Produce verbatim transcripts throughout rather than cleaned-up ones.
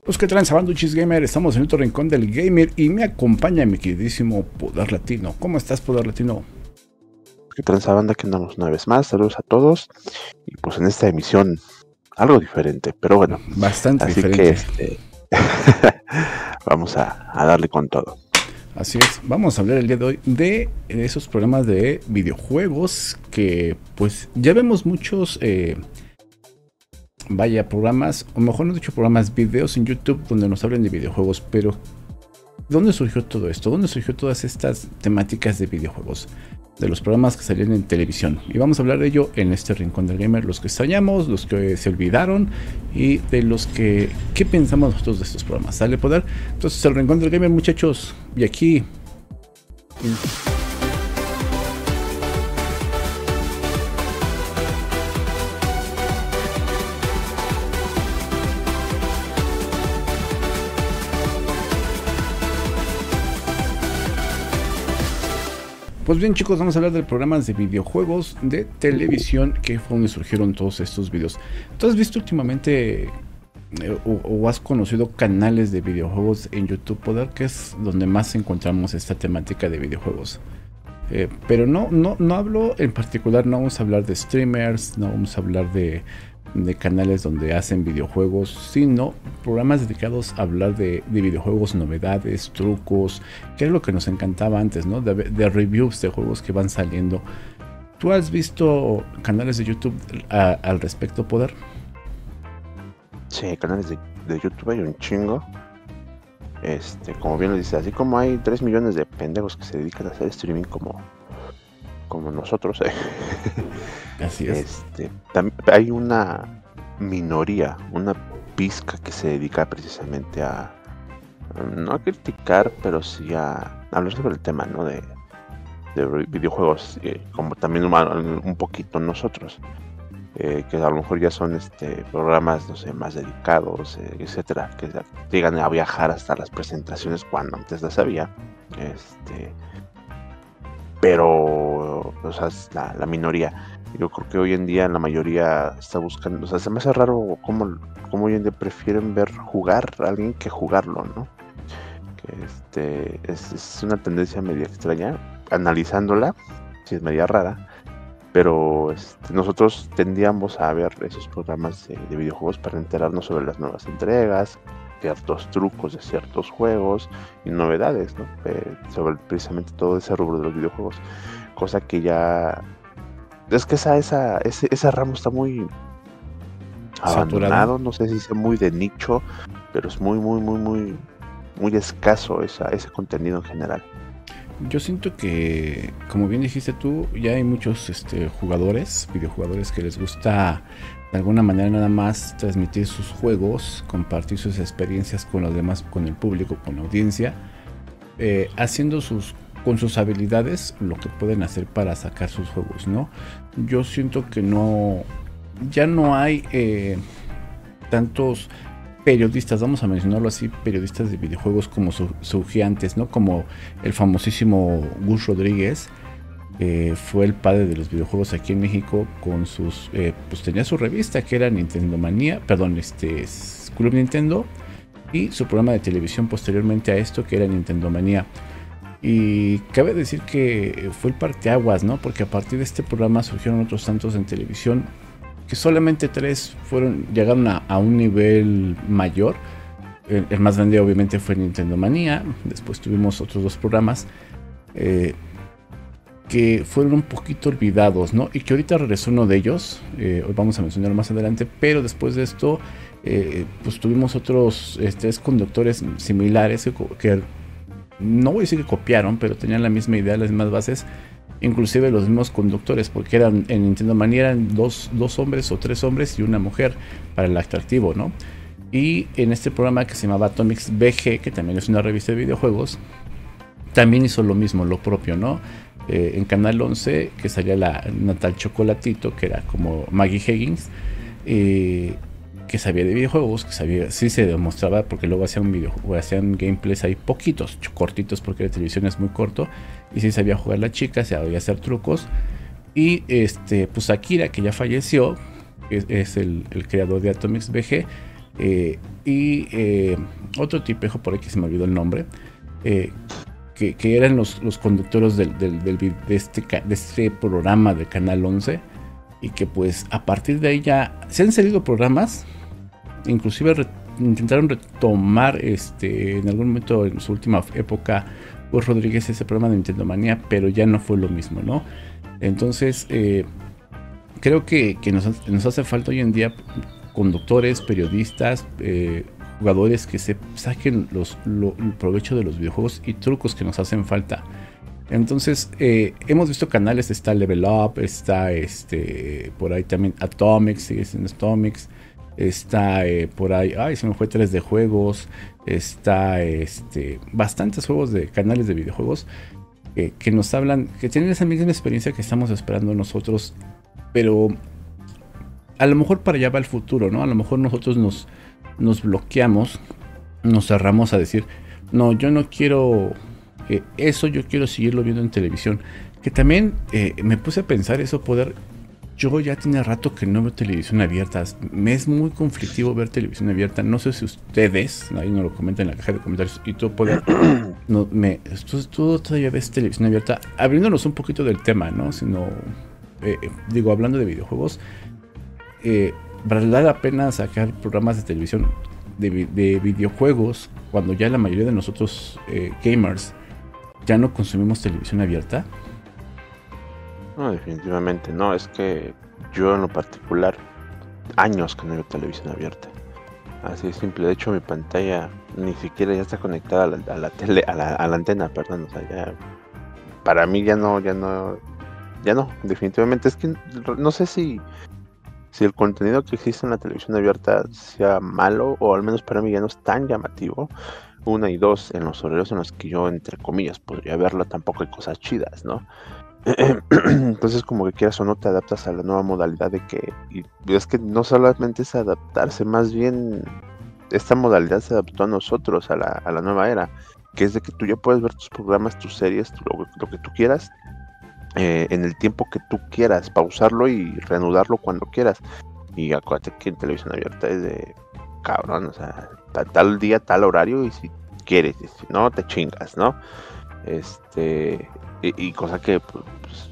Los que traen Sabanduchis Gamer, estamos en otro rincón del gamer y me acompaña mi queridísimo Poder Latino. ¿Cómo estás, Poder Latino? Que transa banda, que andamos una vez más, saludos a todos. Y pues en esta emisión, algo diferente, pero bueno. Bastante así diferente. que este, vamos a, a darle con todo. Así es, vamos a hablar el día de hoy de esos programas de videojuegos que pues ya vemos muchos, eh, vaya, programas, o mejor no dicho programas, videos en YouTube donde nos hablan de videojuegos, pero ¿dónde surgió todo esto? ¿Dónde surgió todas estas temáticas de videojuegos? De los programas que salían en televisión. Y vamos a hablar de ello en este rincón del gamer. Los que extrañamos, los que se olvidaron y de los que... ¿Qué pensamos nosotros de estos programas? ¿Sale, Poder? Entonces, el rincón del gamer, muchachos. Y aquí... Pues bien, chicos, vamos a hablar de programas de videojuegos de televisión, que fue donde surgieron todos estos videos. ¿Tú has visto últimamente eh, o, o has conocido canales de videojuegos en YouTube, Poder, que es donde más encontramos esta temática de videojuegos? Eh, pero no, no, no hablo en particular, no vamos a hablar de streamers, no vamos a hablar de, de canales donde hacen videojuegos, sino programas dedicados a hablar de, de videojuegos, novedades, trucos, que es lo que nos encantaba antes, ¿no? De, de reviews de juegos que van saliendo. ¿Tú has visto canales de YouTube a, al respecto, Poder? Sí, canales de, de YouTube hay un chingo. Este, como bien lo dice, así como hay tres millones de pendejos que se dedican a hacer streaming como, como nosotros, ¿eh? Así es. Este, hay una minoría, una pizca que se dedica precisamente a, no a criticar, pero sí a hablar sobre el tema, ¿no? De, de videojuegos, eh, como también un, un poquito nosotros, eh, que a lo mejor ya son este programas, no sé, más dedicados, eh, etcétera, que llegan a viajar hasta las presentaciones cuando antes las había, este, pero, o sea, es la, la minoría. Yo creo que hoy en día la mayoría está buscando, o sea, se me hace raro cómo, cómo hoy en día prefieren ver jugar a alguien que jugarlo, ¿no? Que este, es, es una tendencia media extraña, analizándola, sí es media rara, pero este, nosotros tendíamos a ver esos programas de, de videojuegos para enterarnos sobre las nuevas entregas, ciertos trucos de ciertos juegos y novedades, ¿no? Eh, sobre precisamente todo ese rubro de los videojuegos, cosa que ya... Es que esa, esa, ese, esa rama está muy abandonado, saturado. No sé si sea muy de nicho, pero es muy, muy, muy, muy, muy escaso esa, ese contenido en general. Yo siento que, como bien dijiste tú, ya hay muchos este, jugadores, videojugadores que les gusta de alguna manera nada más transmitir sus juegos, compartir sus experiencias con los demás, con el público, con la audiencia, eh, haciendo sus con sus habilidades lo que pueden hacer para sacar sus juegos, ¿no? Yo siento que no, ya no hay eh, tantos periodistas, vamos a mencionarlo así, periodistas de videojuegos como su, surgía antes, ¿no? Como el famosísimo Gus Rodríguez, eh, fue el padre de los videojuegos aquí en México con sus, eh, pues tenía su revista que era Nintendo Manía, perdón, este Club Nintendo, y su programa de televisión posteriormente a esto que era Nintendo Manía. Y cabe decir que fue el parteaguas, ¿no? Porque a partir de este programa surgieron otros tantos en televisión, que solamente tres fueron, llegaron a, a un nivel mayor. El, el más grande obviamente fue Nintendo Manía. Después tuvimos otros dos programas eh, que fueron un poquito olvidados, ¿no? Y que ahorita regresó uno de ellos. Eh, hoy vamos a mencionarlo más adelante. Pero después de esto, eh, pues tuvimos otros eh, tres conductores similares que... que no voy a decir que copiaron, pero tenían la misma idea, las mismas bases, inclusive los mismos conductores, porque eran en Nintendo Manía eran dos, dos hombres o tres hombres y una mujer para el atractivo, ¿no? Y en este programa que se llamaba Atomics B G, que también es una revista de videojuegos, también hizo lo mismo, lo propio, ¿no? Eh, en Canal once, que salía la Natal Chocolatito, que era como Maggie Higgins, eh, que sabía de videojuegos, que sabía, sí se demostraba, porque luego hacían videojuegos, hacían gameplays ahí poquitos, cortitos, porque la televisión es muy corto, y sí sabía jugar la chica, sabía hacer trucos. Y este, pues Akira, que ya falleció, es, es el, el creador de Atomics B G, Eh, y eh, otro tipejo por ahí que se me olvidó el nombre, eh, que, que eran los, los conductores del, del, del, de, este, de este programa de Canal once, y que pues a partir de ahí ya se han salido programas, inclusive re, intentaron retomar este en algún momento en su última época pues Rodríguez ese programa de Nintendo Manía, pero ya no fue lo mismo, ¿no? Entonces eh, creo que, que nos, nos hace falta hoy en día conductores, periodistas, eh, jugadores que se saquen los, lo, el provecho de los videojuegos y trucos que nos hacen falta. Entonces eh, hemos visto canales, está Level Up, está este por ahí también Atomics, sigue siendo Atomics, está eh, por ahí, ay se me fue tres de juegos, está este bastantes juegos de canales de videojuegos eh, que nos hablan, que tienen esa misma experiencia que estamos esperando nosotros, pero a lo mejor para allá va el futuro, ¿no? A lo mejor nosotros nos, nos bloqueamos, nos cerramos a decir, no, yo no quiero eh, eso, yo quiero seguirlo viendo en televisión. Que también eh, me puse a pensar eso, poder, yo ya tiene rato que no veo televisión abierta, me es muy conflictivo ver televisión abierta, no sé si ustedes, ahí nos lo comentan en la caja de comentarios, y tú poder, no, me, tú, tú todavía ves televisión abierta, abriéndonos un poquito del tema, ¿no? Sino, eh, digo, hablando de videojuegos, Eh, vale la pena sacar programas de televisión de, de videojuegos cuando ya la mayoría de nosotros eh, gamers ya no consumimos televisión abierta. No, definitivamente no. Es que yo en lo particular años que no veo televisión abierta. Así de simple. De hecho mi pantalla ni siquiera ya está conectada a la, a la tele, a la, a la antena, perdón. O sea, ya para mí ya no, ya no, ya no. Definitivamente es que no sé si Si el contenido que existe en la televisión abierta sea malo, o al menos para mí ya no es tan llamativo. Una y dos, en los horarios en los que yo, entre comillas, podría verlo, tampoco hay cosas chidas, ¿no? Entonces, como que quieras o no, te adaptas a la nueva modalidad de que... Y es que no solamente es adaptarse, más bien esta modalidad se adaptó a nosotros, a la, a la nueva era, que es de que tú ya puedes ver tus programas, tus series, lo, lo que tú quieras, Eh, en el tiempo que tú quieras, pausarlo y reanudarlo cuando quieras. Y acuérdate que en televisión abierta es de cabrón, o sea, tal, tal día, tal horario, y si quieres, y si no, te chingas, ¿no? Este, y, y cosa que pues,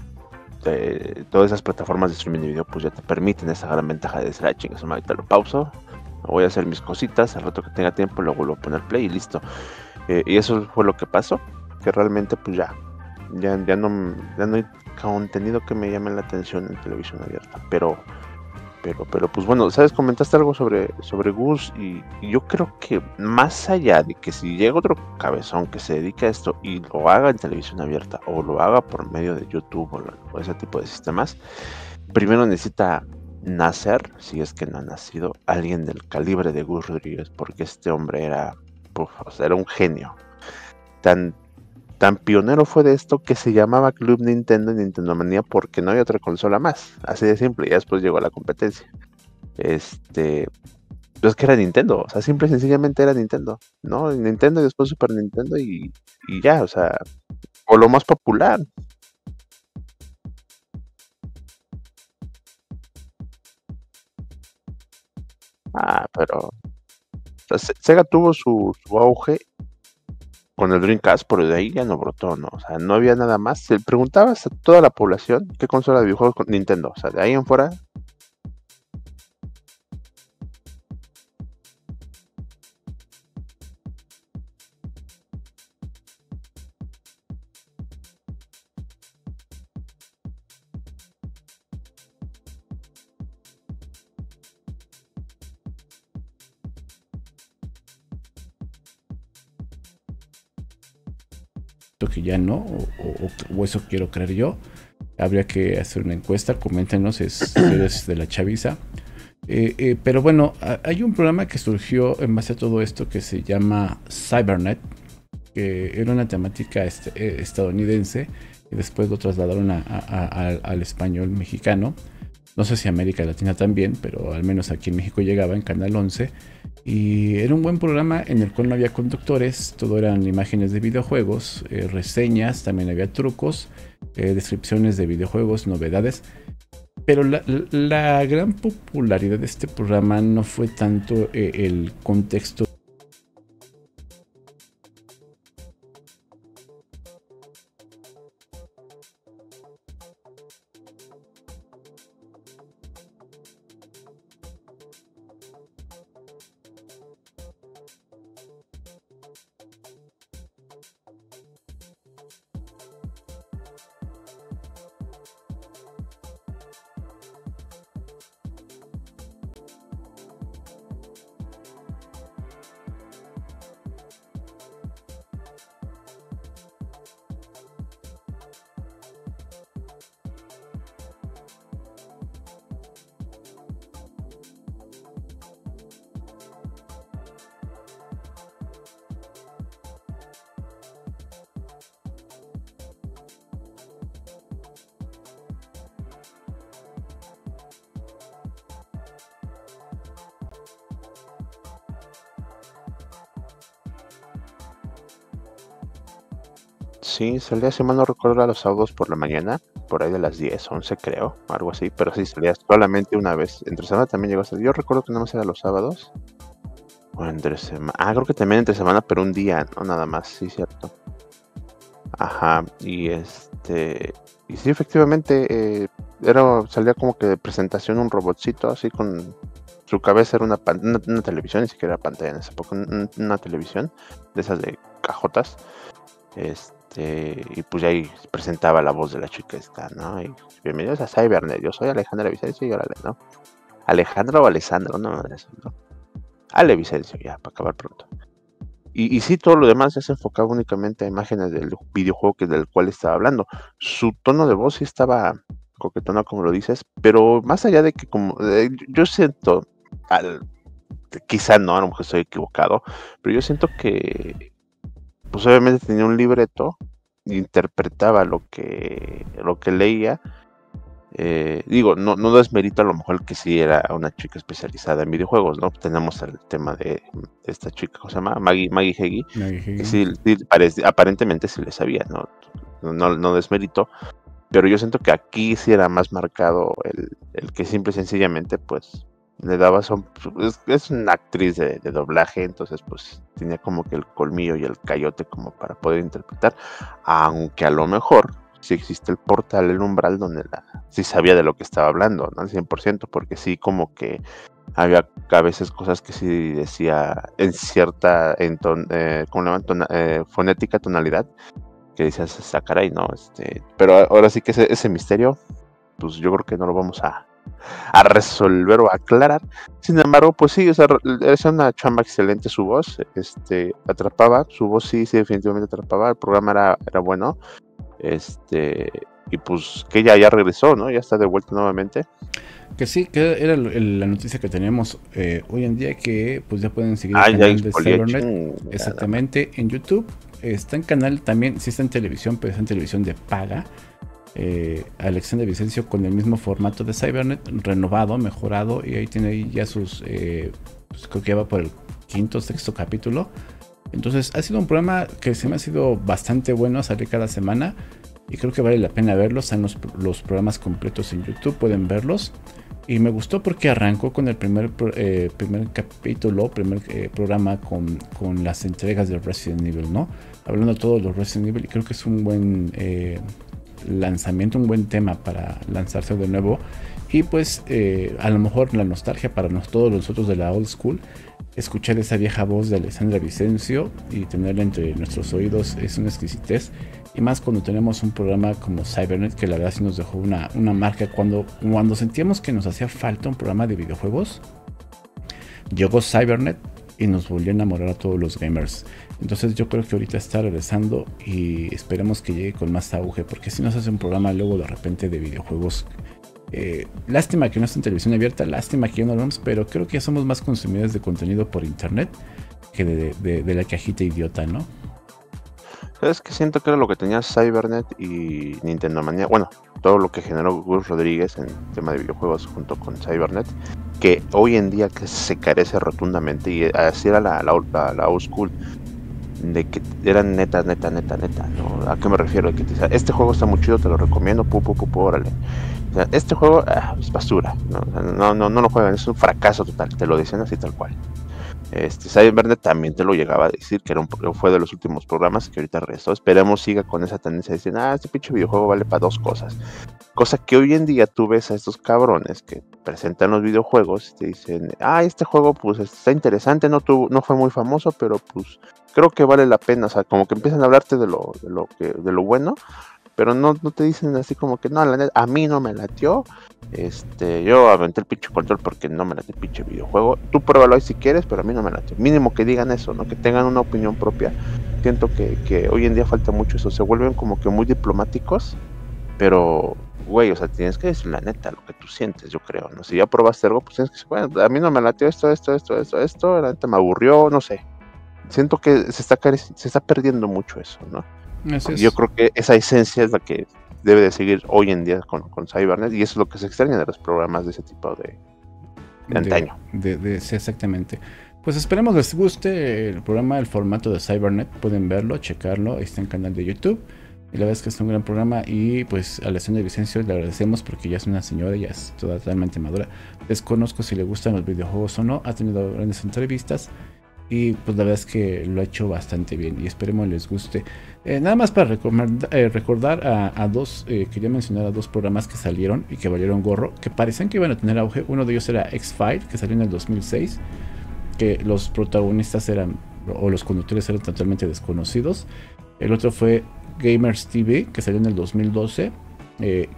te, todas esas plataformas de streaming de video pues ya te permiten esa gran ventaja de decir, ah, chingas, ahorita lo pauso, voy a hacer mis cositas, al rato que tenga tiempo lo vuelvo a poner play y listo. Eh, y eso fue lo que pasó, que realmente pues ya Ya, ya, no, ya no hay contenido que me llame la atención en televisión abierta, pero pero pero pues bueno, sabes, comentaste algo sobre sobre Gus, y, y yo creo que más allá de que si llega otro cabezón que se dedique a esto y lo haga en televisión abierta o lo haga por medio de YouTube o, lo, o ese tipo de sistemas, primero necesita nacer, si es que no ha nacido, alguien del calibre de Gus Rodríguez, porque este hombre era, uf, o sea, era un genio. Tan Tan pionero fue de esto que se llamaba Club Nintendo y Nintendo Manía porque no había otra consola más, así de simple, y después llegó la competencia. Este, pues que era Nintendo, o sea, simple y sencillamente era Nintendo, ¿no? Nintendo y después Super Nintendo y, y ya, o sea, o lo más popular. Ah, pero o sea, Sega tuvo su, su auge con el Dreamcast, pero de ahí ya no brotó, ¿no? O sea, no había nada más. Se preguntabas a toda la población qué consola de videojuegos con Nintendo. O sea, de ahí en fuera. Que ya no, o, o, o eso quiero creer yo. Habría que hacer una encuesta, coméntenos si, si eres de la chaviza. Eh, eh, pero bueno, hay un programa que surgió en base a todo esto que se llama Cybernet, que era una temática este, eh, estadounidense, y después lo trasladaron a, a, a, al español mexicano. No sé si América Latina también, pero al menos aquí en México llegaba en Canal once. Y era un buen programa en el cual no había conductores, todo eran imágenes de videojuegos, eh, reseñas, también había trucos, eh, descripciones de videojuegos, novedades. Pero la, la gran popularidad de este programa no fue tanto eh, el contexto. Sí, salía, si mal no recuerdo, a los sábados por la mañana, por ahí de las diez, once creo, algo así, pero sí salía solamente una vez. Entre semana también llegó a salir. Yo recuerdo que no más era los sábados. O entre semana. Ah, creo que también entre semana, pero un día, no nada más, sí, cierto. Ajá, y este. Y sí, efectivamente, eh, era, salía como que de presentación un robotcito así con. Su cabeza era una, pan- una, una televisión, ni siquiera era pantalla en esa época, un- una televisión de esas de cajotas. Este, y pues ya ahí presentaba la voz de la chica esta, ¿no? Y bienvenidos a Cybernet, yo soy Alejandra Vicencio y órale, ¿no? Alejandra o Alessandro, no, no, eso, ¿no? Ale Vicencio, ya, para acabar pronto. Y, y sí, todo lo demás ya se enfocaba únicamente a imágenes del videojuego que del cual estaba hablando. Su tono de voz sí estaba coquetona, como lo dices, pero más allá de que como eh, yo siento, al, quizá no, a lo mejor estoy equivocado, pero yo siento que pues obviamente tenía un libreto, interpretaba lo que lo que leía. Eh, digo, no, no desmerito a lo mejor que sí era una chica especializada en videojuegos, ¿no? Tenemos el tema de esta chica, ¿cómo se llama? Maggie, Maggie Heggie, Maggie que Higgins. sí, sí parece, aparentemente sí le sabía, ¿no? No, no desmerito, pero yo siento que aquí sí era más marcado el, el que simple y sencillamente, pues, le daba son, es, es una actriz de, de doblaje, entonces pues tenía como que el colmillo y el cayote como para poder interpretar, aunque a lo mejor sí existe el portal, el umbral, donde la, sí sabía de lo que estaba hablando, ¿no? Al cien por ciento, porque sí como que había a veces cosas que sí decía en cierta, en ton, eh, ¿cómo le llaman? Tona- eh, fonética, tonalidad, que decías, "Ah, caray, no, este, pero ahora sí que ese, ese misterio, pues yo creo que no lo vamos a, a resolver o a aclarar. Sin embargo, pues sí, o sea, es una chamba excelente su voz, este, atrapaba, su voz sí, sí, definitivamente atrapaba, el programa era, era bueno, este, y pues que ella ya regresó, ¿no? Ya está de vuelta nuevamente. Que sí, que era el- el- la noticia que teníamos eh, hoy en día, que pues ya pueden seguir el Ah, ya canal de expolié, Cybernet chingada. exactamente en YouTube. Está en canal también, sí está en televisión, pero está en televisión de paga. Eh, Alexandra Vicencio con el mismo formato de Cybernet, renovado, mejorado, y ahí tiene ahí ya sus, eh, pues creo que ya va por el quinto, sexto capítulo. Entonces ha sido un programa que se me ha sido bastante bueno, salir cada semana y creo que vale la pena verlos. Están los, los programas completos en YouTube, pueden verlos. Y me gustó porque arrancó con el primer, eh, primer capítulo, primer eh, programa con, con las entregas de Resident Evil, ¿no? Hablando de todos los Resident Evil, y creo que es un buen eh, lanzamiento, un buen tema para lanzarse de nuevo. Y pues eh, a lo mejor la nostalgia para nos, todos nosotros de la old school, escuchar esa vieja voz de Alessandra Vicencio y tenerla entre nuestros oídos es una exquisitez. Y más cuando tenemos un programa como Cybernet, que la verdad sí nos dejó una, una marca. Cuando, cuando sentíamos que nos hacía falta un programa de videojuegos, llegó Cybernet y nos volvió a enamorar a todos los gamers. Entonces yo creo que ahorita está regresando y esperemos que llegue con más auge, porque si nos hace un programa luego de repente de videojuegos, eh, lástima que no está en televisión abierta, lástima que ya no lo vemos, pero creo que ya somos más consumidores de contenido por internet que de, de, de la cajita idiota, ¿no? ¿Sabes qué? Siento que era lo que tenía Cybernet y Nintendo Manía. Bueno, todo lo que generó Gus Rodríguez en tema de videojuegos junto con Cybernet, que hoy en día que se carece rotundamente, y así era la, la, la, la old school. de que eran neta, neta, neta, neta, ¿no? ¿A qué me refiero? De que te dice, este juego está muy chido, te lo recomiendo, pu, pu, pu, pu, órale. O sea, este juego ah, es basura, ¿no? O sea, no, no, no lo juegan, es un fracaso total, te lo dicen así tal cual. Este, Cybernet también te lo llegaba a decir, que era un, fue de los últimos programas que ahorita regresó. Esperemos siga con esa tendencia de decir, ah, este pinche videojuego vale para dos cosas. Cosa que hoy en día tú ves a estos cabrones que presentan los videojuegos y te dicen, ah, este juego pues está interesante, no, tuvo, no fue muy famoso, pero pues creo que vale la pena. O sea, como que empiezan a hablarte de lo, de lo, que, de lo bueno, pero no, no te dicen así como que no, la neta, a mí no me latió. Este, yo aventé el pinche control porque no me late el pinche videojuego. Tú pruébalo ahí si quieres, pero a mí no me late. Mínimo que digan eso, ¿no? Que tengan una opinión propia. Siento que, que hoy en día falta mucho eso. Se vuelven como que muy diplomáticos, pero, güey, o sea, tienes que decir la neta, lo que tú sientes, yo creo, ¿no? Si ya probaste algo, pues tienes que decir, bueno, a mí no me latió esto, esto, esto, esto, esto, la neta me aburrió, no sé. Siento que se está, se está perdiendo mucho eso, ¿no? Es. Yo creo que esa esencia es la que debe de seguir hoy en día con, con Cybernet, y eso es lo que se extraña de los programas de ese tipo de, de antaño. De, de, de, sí, exactamente. Pues esperemos les guste el programa, el formato de Cybernet. Pueden verlo, checarlo, está en el canal de YouTube. Y la verdad es que es un gran programa. Y pues a la señora Vicencio le agradecemos porque ya es una señora, ya es totalmente madura. Desconozco si le gustan los videojuegos o no. Ha tenido grandes entrevistas. Y pues la verdad es que lo ha hecho bastante bien y esperemos les guste. Eh, nada más para recordar, eh, recordar a, a dos, eh, quería mencionar a dos programas que salieron y que valieron gorro, que parecían que iban a tener auge. Uno de ellos era X-File, que salió en el dos mil seis, que los protagonistas eran, o los conductores eran totalmente desconocidos. El otro fue Gamers T V, que salió en el dos mil doce. Eh,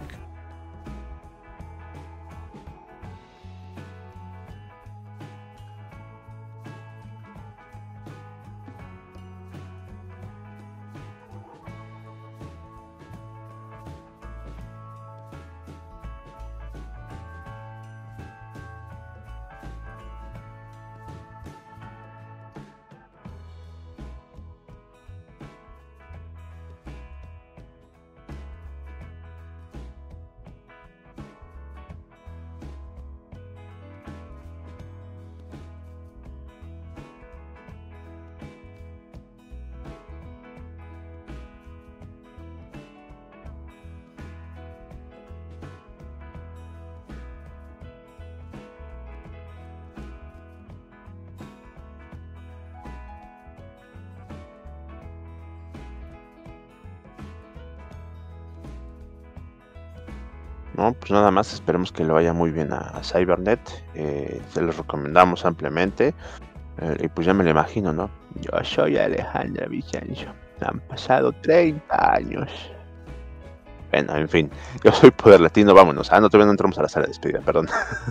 No, pues nada más, esperemos que le vaya muy bien a, a Cybernet, eh, se los recomendamos ampliamente, eh, y pues ya me lo imagino, ¿no? Yo soy Alejandra Vicencio, han pasado treinta años. Bueno, en fin, yo soy Poder Latino, vámonos. Ah, no, todavía no entramos a la sala de despedida, perdón.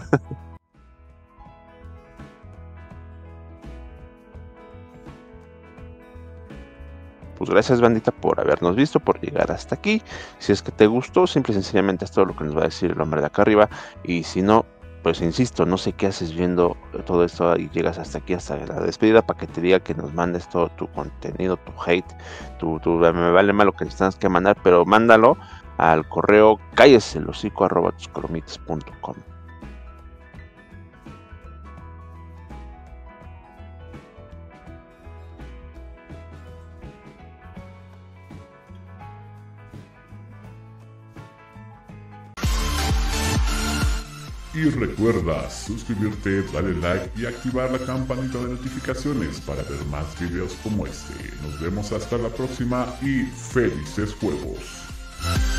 Pues gracias, bandita, por habernos visto, por llegar hasta aquí. Si es que te gustó, simple y sencillamente es todo lo que nos va a decir el hombre de acá arriba. Y si no, pues insisto, no sé qué haces viendo todo esto y llegas hasta aquí, hasta la despedida, para que te diga que nos mandes todo tu contenido, tu hate, tu, tu me vale mal lo que necesitas que mandar, pero mándalo al correo cálleselhocico arroba tuscromitas punto com. Y recuerda suscribirte, darle like y activar la campanita de notificaciones para ver más videos como este. Nos vemos hasta la próxima y felices juegos.